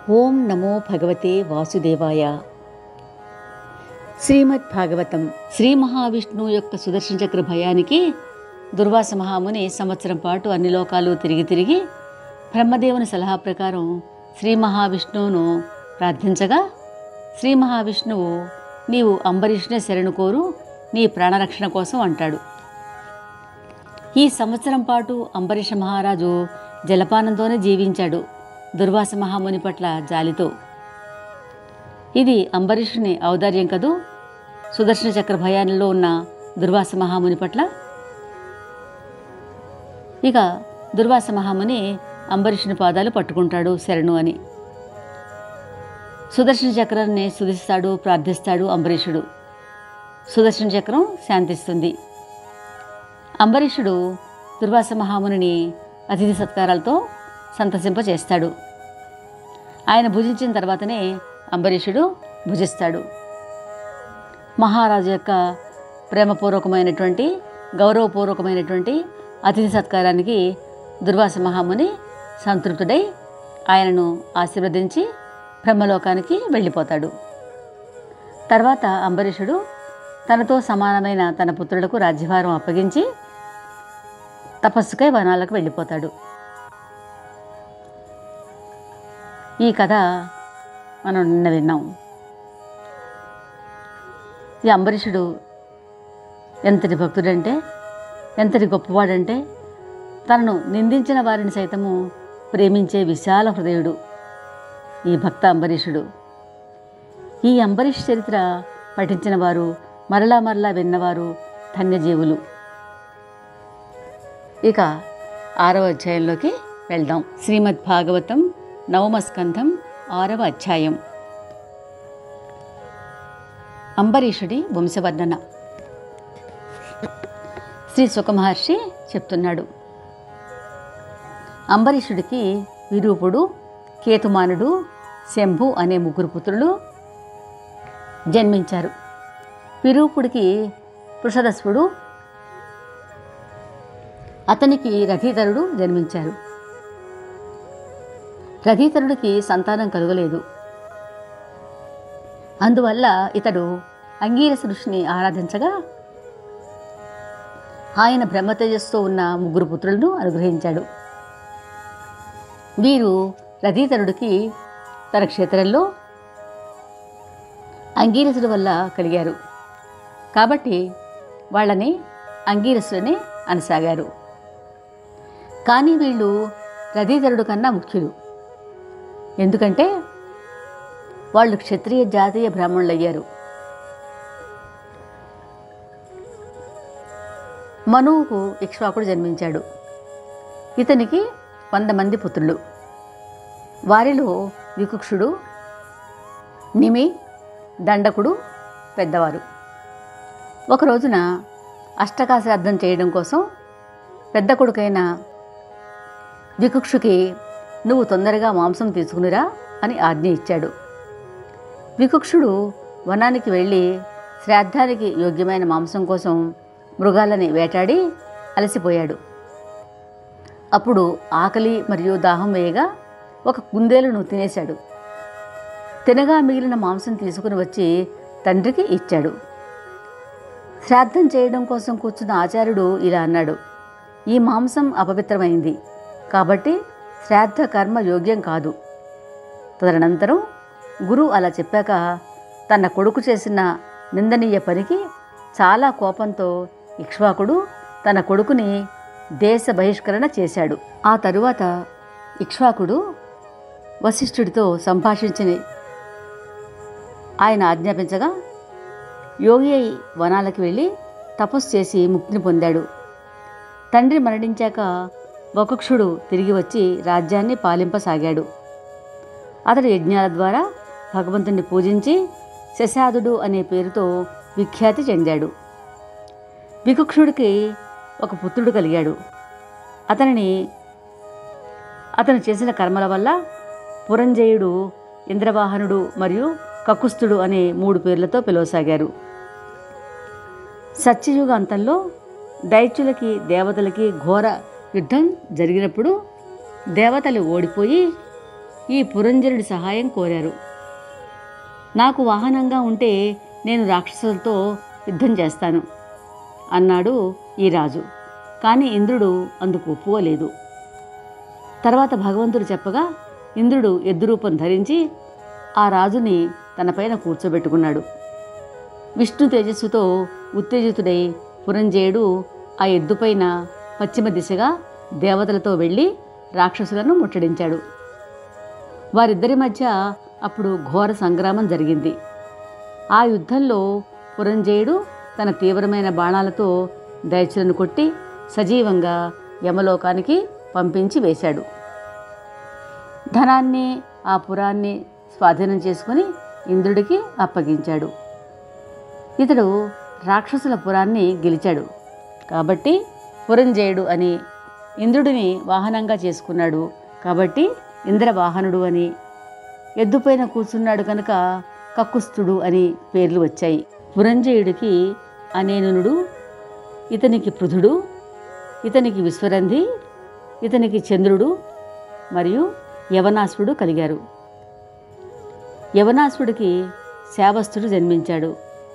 ఓం నమో భగవతే వాసుదేవాయ. శ్రీమద్ భాగవతం. శ్రీ మహావిష్ణువు యొక్క సుదర్శన చక్ర భయానికి దుర్వాస మహాముని సంవత్సరం పాటు అన్ని లోకాలు తిరిగి బ్రహ్మదేవుని సలహా ప్రకారం శ్రీ మహావిష్ణువును ప్రార్థించగా, శ్రీ మహావిష్ణువు నీవు అంబరీషునే శరణు కోరు, నీ ప్రాణరక్షణ కోసం అంటాడు. ఈ సంవత్సరం పాటు అంబరీష మహారాజు జలపానంతోనే జీవించాడు, దుర్వాస మహాముని పట్ల జాలితో. ఇది అంబరీషుని ఔదార్యం కదూ, సుదర్శన చక్ర భయాల్లో ఉన్న దుర్వాస మహాముని పట్ల. ఇక దుర్వాస మహాముని అంబరీషుని పాదాలు పట్టుకుంటాడు శరణు అని. సుదర్శన చక్రాన్ని స్తుతిస్తాడు, ప్రార్థిస్తాడు అంబరీషుడు. సుదర్శన చక్రం శాంతిస్తుంది. అంబరీషుడు దుర్వాస మహామునిని అతిథి సత్కారాలతో సంతసింపచేస్తాడు. ఆయన భుజించిన తర్వాతనే అంబరీషుడు భుజిస్తాడు. మహారాజు యొక్క ప్రేమపూర్వకమైనటువంటి గౌరవపూర్వకమైనటువంటి అతిథి సత్కారానికి దుర్వాస మహాముని సంతృప్తుడై ఆయనను ఆశీర్వదించి బ్రహ్మలోకానికి వెళ్ళిపోతాడు. తర్వాత అంబరీషుడు తనతో సమానమైన తన పుత్రులకు రాజ్యభారం అప్పగించి తపస్సుకై వనాలకు వెళ్ళిపోతాడు. ఈ కథ మనం నిన్న విన్నాం. ఈ అంబరీషుడు ఎంతటి భక్తుడంటే, ఎంతటి గొప్పవాడంటే, తనను నిందించిన వారిని సైతము ప్రేమించే విశాల హృదయుడు ఈ భక్త అంబరీషుడు. ఈ అంబరీష్ చరిత్ర పఠించిన వారు, మరలా మరలా విన్నవారు ధన్యజీవులు. ఇక 6వ అధ్యాయంలోకి వెళ్దాం. శ్రీమద్ భాగవతం 9వ స్కంధం 6వ అధ్యాయం. అంబరీషుడి వంశవర్ణన. శ్రీ శుక మహర్షి చెప్తున్నాడు. అంబరీషుడికి విరూపుడు, కేతుమానుడు, శంభు అనే 3 పుత్రులు జన్మించారు. విరూపుడికి వృషదస్వుడు, అతనికి రథీతరుడు జన్మించారు. రథీతరుడికి సంతానం కలుగలేదు. అందువల్ల ఇతడు అంగీరస ఋషిని ఆరాధించగా ఆయన బ్రహ్మతేజస్తో ఉన్న 3 పుత్రులను అనుగ్రహించాడు. వీరు రథీతరుడికి తన క్షేత్రంలో అంగీరసుడి వల్ల కలిగారు కాబట్టి వాళ్ళని అంగీరసుని అనసాగారు. కానీ వీళ్ళు రథీతరుడు కన్నా ముఖ్యులు. ఎందుకంటే వాళ్ళు క్షత్రియ జాతీయ బ్రాహ్మణులయ్యారు. మనువుకు ఇక్ష్వాకుడు జన్మించాడు. ఇతనికి 100 మంది పుత్రులు. వారిలో వికుక్షుడు, నిమి, దండకుడు పెద్దవారు. ఒక రోజున అష్టకాశ్రాద్ధం చేయడం కోసం పెద్ద కొడుకైన వికుక్షుకి నువ్వు తొందరగా మాంసం తీసుకునిరా అని ఆజ్ఞ ఇచ్చాడు. వికుక్షుడు వనానికి వెళ్ళి శ్రాద్ధానికి యోగ్యమైన మాంసం కోసం మృగాలని వేటాడి అలసిపోయాడు. అప్పుడు ఆకలి మరియు దాహం వేయగా ఒక కుందేలును తినేశాడు. తినగా మిగిలిన మాంసం తీసుకుని వచ్చి తండ్రికి ఇచ్చాడు. శ్రాద్ధం చేయడం కోసం కూర్చున్న ఆచార్యుడు ఇలా అన్నాడు, ఈ మాంసం అపవిత్రమైంది కాబట్టి శ్రాద్ధ కర్మ యోగ్యం కాదు. తదనంతరం గురువు అలా చెప్పాక తన కొడుకు చేసిన నిందనీయ పనికి చాలా కోపంతో ఇక్ష్వాకుడు తన కొడుకుని దేశ బహిష్కరణ చేశాడు. ఆ తరువాత ఇక్ష్వాకుడు వశిష్ఠుడితో సంభాషించి ఆయన ఆజ్ఞాపించగా యోగి అయి వనాలకు వెళ్ళి తపస్సు చేసి ముక్తిని పొందాడు. తండ్రి మరణించాక వకుక్షుడు తిరిగి వచ్చి రాజ్యాన్ని పాలింపసాగాడు. అతడు యజ్ఞాల ద్వారా భగవంతుని పూజించి శశాదుడు అనే పేరుతో విఖ్యాతి చెందాడు. వికుక్షుడికి ఒక పుత్రుడు కలిగాడు. అతను చేసిన కర్మల వల్ల పురంజయుడు, ఇంద్రవాహనుడు మరియు కకుస్తుడు అనే 3 పేర్లతో పిలువసాగారు. సత్యయుగ అంతంలో దైత్యులకి దేవతలకి ఘోర యుద్ధం జరిగినప్పుడు దేవతలు ఓడిపోయి ఈ పురంజరుడి సహాయం కోరారు. నాకు వాహనంగా ఉంటే నేను రాక్షసులతో యుద్ధం చేస్తాను అన్నాడు ఈ రాజు. కానీ ఇంద్రుడు అందుకు ఒప్పుకోలేదు. తర్వాత భగవంతుడు చెప్పగా ఇంద్రుడు ఎద్దు రూపం ధరించి ఆ రాజుని తనపైన కూర్చోబెట్టుకున్నాడు. విష్ణు తేజస్సుతో ఉత్తేజితుడై పురంజేయుడు ఆ ఎద్దుపైన పశ్చిమ దిశగా దేవతలతో వెళ్ళి రాక్షసులను ముట్టడించాడు. వారిద్దరి మధ్య అప్పుడు ఘోర సంగ్రామం జరిగింది. ఆ యుద్ధంలో పురంజేయుడు తన తీవ్రమైన బాణాలతో దైత్యులను కొట్టి సజీవంగా యమలోకానికి పంపించి వేశాడు. ధనాన్ని ఆ పురాన్ని స్వాధీనం చేసుకుని ఇంద్రుడికి అప్పగించాడు. ఇతడు రాక్షసుల పురాన్ని గెలిచాడు కాబట్టి పురంజేయుడు అని, ఇంద్రుడిని వాహనంగా చేసుకున్నాడు కాబట్టి ఇంద్రవాహనుడు అని, ఎద్దుపైన కూర్చున్నాడు కనుక కక్కుస్తుడు అని పేర్లు వచ్చాయి. పురంజేయుడికి అనేనునుడు, ఇతనికి పృథుడు, ఇతనికి విశ్వరంధి, ఇతనికి చంద్రుడు మరియు యవనాసుడు కలిగారు. యవనాసుడికి శావస్తుడు జన్మించాడు.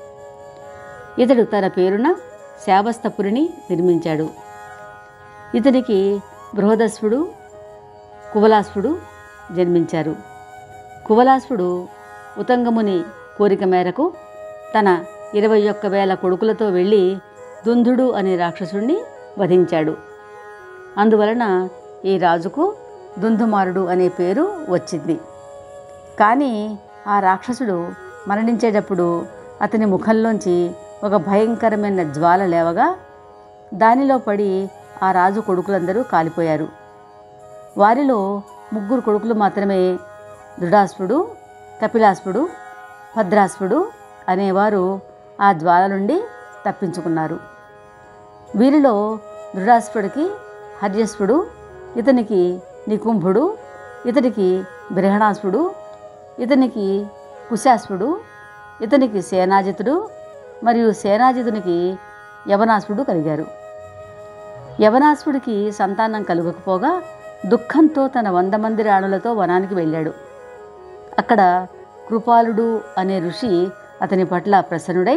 ఇతడు తన పేరున శావస్తపురిని నిర్మించాడు. ఇతనికి బృహదస్సుడు, కువలాస్వుడు జన్మించారు. కువలాస్వుడు ఉతంగముని కోరిక మేరకు తన 21,000 కొడుకులతో వెళ్ళి దుందుడు అనే రాక్షసుణ్ణి వధించాడు. అందువలన ఈ రాజుకు దుందుమారుడు అనే పేరు వచ్చింది. కానీ ఆ రాక్షసుడు మరణించేటప్పుడు అతని ముఖంలోంచి ఒక భయంకరమైన జ్వాల లేవగా దానిలో పడి ఆ రాజు కొడుకులందరూ కాలిపోయారు. వారిలో 3 కొడుకులు మాత్రమే దృఢాస్వుడు, కపిలాస్వుడు, భద్రాస్వుడు అనేవారు ఆ జ్వాల నుండి తప్పించుకున్నారు. వీరిలో దృఢాస్వుడికి హర్యస్వుడు, ఇతనికి నికుంభుడు, ఇతనికి బృహణాస్వుడు, ఇతనికి కుశాస్వుడు, ఇతనికి సేనాజితుడు మరియు సేనాజితునికి యవనాస్వుడు కలిగారు. యవనాస్వుడికి సంతానం కలుగకపోగా దుఃఖంతో తన 100 మంది రాణులతో వనానికి వెళ్ళాడు. అక్కడ కృపాలుడు అనే ఋషి అతని పట్ల ప్రసన్నుడై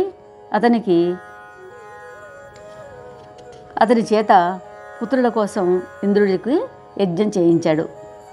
అతని చేత పుత్రుల కోసం ఇంద్రుడికి యజ్ఞం చేయించాడు.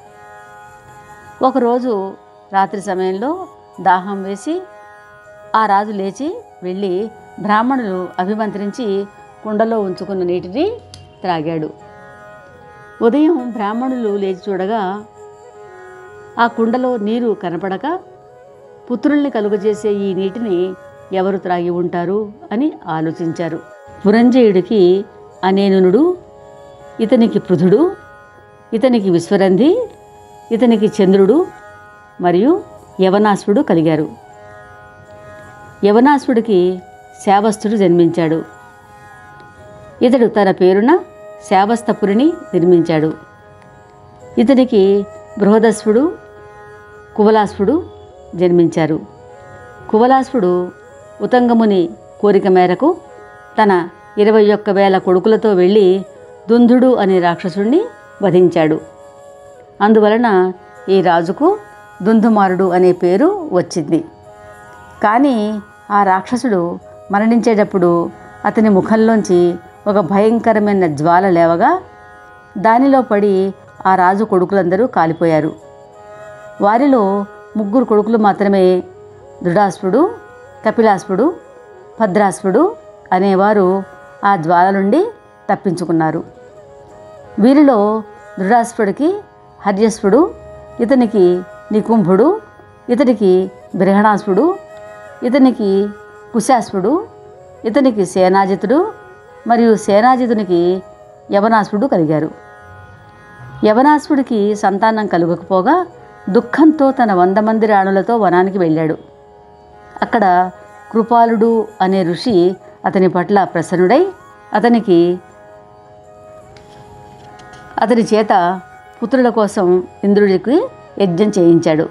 ఒకరోజు రాత్రి సమయంలో దాహం వేసి ఆ రాజు లేచి వెళ్ళి బ్రాహ్మణులు అభిమంత్రించి కుండలో ఉంచుకున్న నీటిని త్రాగాడు. ఉదయం బ్రాహ్మణులు లేచి చూడగా ఆ కుండలో నీరు కనపడక పుత్రుల్ని కలుగజేసే ఈ నీటిని ఎవరు త్రాగి ఉంటారు అని ఆలోచించారు. పురంజేయుడికి అనేనునుడు, ఇతనికి పృథుడు, ఇతనికి విశ్వరంధి, ఇతనికి చంద్రుడు మరియు యవనాస్వుడు కలిగారు. యవనాస్వుడికి శావస్తుడు జన్మించాడు. ఇతడు తన పేరున శావస్తపురిని నిర్మించాడు. ఇతనికి బృహదస్వుడు, కువలాస్వుడు జన్మించారు. కువలాస్వుడు ఉతంగముని కోరిక మేరకు తన 21,000 కొడుకులతో వెళ్ళి దుందుడు అనే రాక్షసుణ్ణి వధించాడు. అందువలన ఈ రాజుకు దుందుమారుడు అనే పేరు వచ్చింది. కానీ ఆ రాక్షసుడు మరణించేటప్పుడు అతని ముఖంలోంచి ఒక భయంకరమైన జ్వాల లేవగా దానిలో పడి ఆ రాజు కొడుకులందరూ కాలిపోయారు. వారిలో 3 కొడుకులు మాత్రమే దృఢాస్వుడు, కపిలాస్వుడు, భద్రాస్వుడు అనేవారు ఆ జ్వాల నుండి తప్పించుకున్నారు. వీరిలో దృఢాస్వుడికి హర్యస్వుడు, ఇతనికి నికుంభుడు, ఇతనికి బృహణాస్వుడు, ఇతనికి కుశాస్వుడు, ఇతనికి సేనాజితుడు మరియు సేనాజితునికి యవనాస్వుడు కలిగారు. యవనాస్వుడికి సంతానం కలుగకపోగా దుఃఖంతో తన 100 మంది రాణులతో వనానికి వెళ్ళాడు. అక్కడ కృపాలుడు అనే ఋషి అతని పట్ల ప్రసన్నుడై అతని చేత పుత్రుల కోసం ఇంద్రుడికి యజ్ఞం చేయించాడు.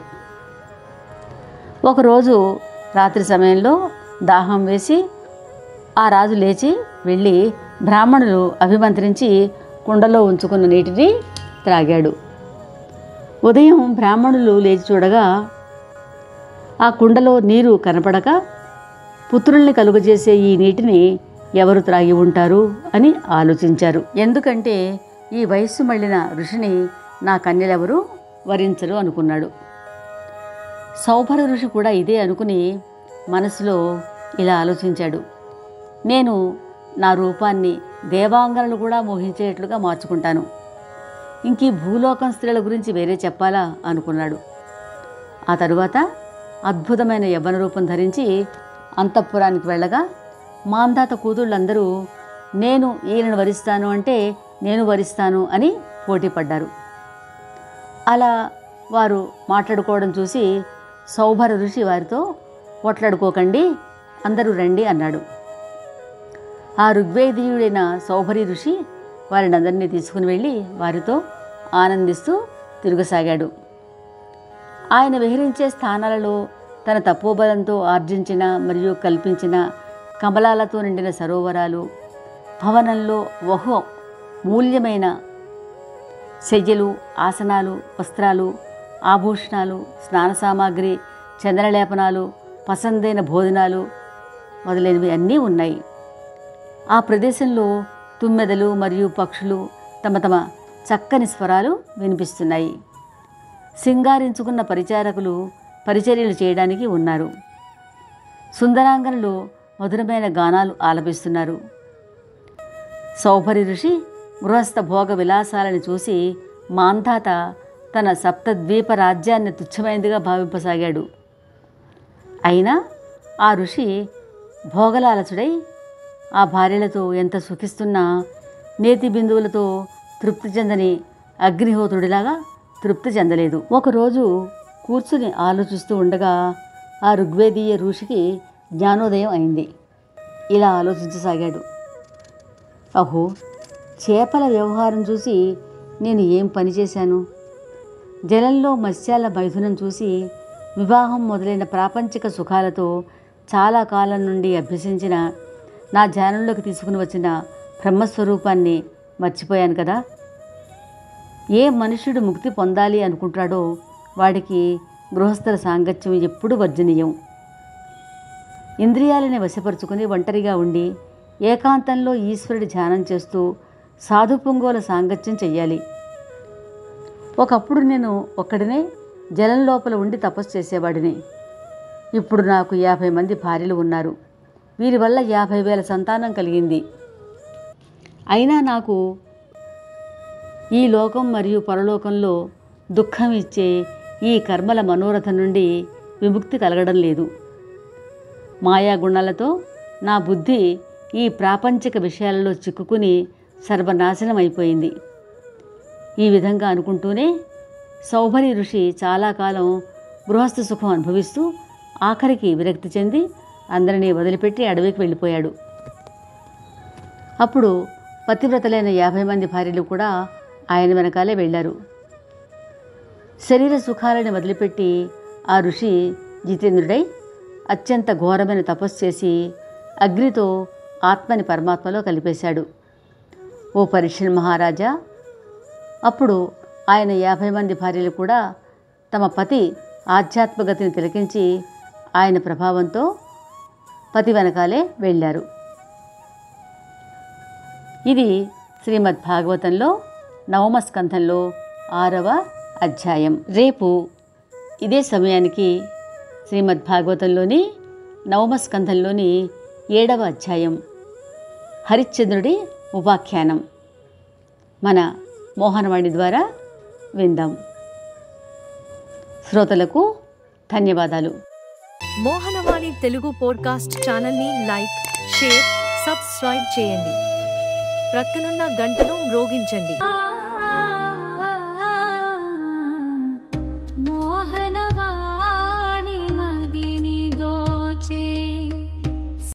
ఒకరోజు రాత్రి సమయంలో దాహం వేసి ఆ రాజు లేచి వెళ్ళి బ్రాహ్మణులు అభిమంత్రించి కుండలో ఉంచుకున్న నీటిని త్రాగాడు. ఉదయం బ్రాహ్మణులు లేచి చూడగా ఆ కుండలో నీరు కనపడక పుత్రుల్ని కలుగజేసే ఈ నీటిని ఎవరు త్రాగి ఉంటారు అని ఆలోచించారు. ఎందుకంటే ఈ వయస్సు మళ్ళిన ఋషిని నా కన్యలెవరూ వరించరు అనుకున్నాడు. సౌభర ఋషి కూడా ఇదే అనుకుని మనసులో ఇలా ఆలోచించాడు, నేను నా రూపాన్ని దేవాంగనలు కూడా మోహించేట్లుగా మార్చుకుంటాను, ఇంక ఈ భూలోకం స్త్రీల గురించి వేరే చెప్పాలా అనుకున్నాడు. ఆ తరువాత అద్భుతమైన యవ్వన రూపం ధరించి అంతఃపురానికి వెళ్ళగా మాంధాత కూతుళ్ళందరూ నేను ఈయనను వరిస్తాను అంటే నేను వరిస్తాను అని పోటీ పడ్డారు. అలా వారు మాట్లాడుకోవడం చూసి సౌభర ఋషి వారితో పోట్లాడుకోకండి, అందరూ రండి అన్నాడు. ఆ ఋగ్వేదీయుడైన సౌభరి ఋషి వారిని అందరినీ తీసుకుని వెళ్ళి వారితో ఆనందిస్తూ తిరగసాగాడు. ఆయన విహరించే స్థానాలలో తన తపోబలంతో ఆర్జించిన మరియు కల్పించిన కమలాలతో నిండిన సరోవరాలు, భవనంలో బహు మూల్యమైన శయ్యలు, ఆసనాలు, వస్త్రాలు, ఆభూషణాలు, స్నాన సామాగ్రి, చందనలేపనాలు, పసందైన భోజనాలు మొదలైనవి అన్నీ ఉన్నాయి. ఆ ప్రదేశంలో తుమ్మెదలు మరియు పక్షులు తమ తమ చక్కని స్వరాలు వినిపిస్తున్నాయి. సింగారించుకున్న పరిచారకులు పరిచర్యలు చేయడానికి ఉన్నారు. సుందరాంగనలు మధురమైన గానాలు ఆలపిస్తున్నారు. సౌభరి ఋషి గృహస్థ భోగ విలాసాలను చూసి మాంధాత తన సప్తద్వీప రాజ్యాన్ని తుచ్చమైనదిగా భావింపసాగాడు. అయినా ఆ ఋషి భోగలాలచుడై ఆ భార్యలతో ఎంత సుఖిస్తున్నా నేతి బిందువులతో తృప్తి చెందని అగ్నిహోత్రుడిలాగా తృప్తి చెందలేదు. ఒకరోజు కూర్చుని ఆలోచిస్తూ ఉండగా ఆ ఋగ్వేదీయ ఋషికి జ్ఞానోదయం అయింది. ఇలా ఆలోచించసాగాడు, అహో, చేపల వ్యవహారం చూసి నేను ఏం పని చేశాను, జలంలో మత్స్యాల మైథునం చూసి వివాహం మొదలైన ప్రాపంచిక సుఖాలతో చాలా కాలం నుండి అభ్యసించిన నా ధ్యానంలోకి తీసుకుని వచ్చిన బ్రహ్మస్వరూపాన్ని మర్చిపోయాను కదా. ఏ మనుష్యుడు ముక్తి పొందాలి అనుకుంటాడో వాడికి గృహస్థుల సాంగత్యం ఎప్పుడూ వర్జనీయం. ఇంద్రియాలని వశపరుచుకుని ఒంటరిగా ఉండి ఏకాంతంలో ఈశ్వరుడి ధ్యానం చేస్తూ సాధు పొంగోల సాంగత్యం చెయ్యాలి. ఒకప్పుడు నేను ఒక్కడినే జలం లోపల ఉండి తపస్సు చేసేవాడిని. ఇప్పుడు నాకు 50 మంది భార్యలు ఉన్నారు. వీరి వల్ల 50,000 సంతానం కలిగింది. అయినా నాకు ఈ లోకం మరియు పరలోకంలో దుఃఖం ఇచ్చే ఈ కర్మల మనోరథం నుండి విముక్తి కలగడం లేదు. మాయాగుణాలతో నా బుద్ధి ఈ ప్రాపంచిక విషయాలలో చిక్కుకుని సర్వనాశనం అయిపోయింది. ఈ విధంగా అనుకుంటూనే సౌభరి ఋషి చాలా కాలం గృహస్థ సుఖం అనుభవిస్తూ ఆఖరికి విరక్తి చెంది అందరినీ వదిలిపెట్టి అడవికి వెళ్ళిపోయాడు. అప్పుడు పతివ్రతలైన 50 మంది భార్యలు కూడా ఆయన వెనకాలే వెళ్ళారు. శరీర సుఖాలను వదిలిపెట్టి ఆ ఋషి జితేంద్రుడై అత్యంత ఘోరమైన తపస్సు చేసి అగ్నితో ఆత్మని పరమాత్మలో కలిపేశాడు. ఓ పరీక్షణ్ మహారాజా, అప్పుడు ఆయన 50 మంది భార్యలు కూడా తమ పతి ఆధ్యాత్మగతిని తిలకించి ఆయన ప్రభావంతో పతి వెనకాలే వెళ్ళారు. ఇది శ్రీమద్ భాగవతంలో 9వ స్కంధంలో 6వ అధ్యాయం. రేపు ఇదే సమయానికి శ్రీమద్ భాగవతంలోని 9వ స్కంధంలోని 7వ అధ్యాయం హరిశ్చంద్రుడి ఉపాఖ్యానం మన మోహనవాణి ద్వారా విందాం. శ్రోతలకు ధన్యవాదాలు. మోహనవాణి తెలుగు పోడ్కాస్ట్ ఛానల్ని లైక్, షేర్, సబ్స్క్రైబ్ చేయండి. ప్రక్కనున్న గంటను మ్రోగించండి.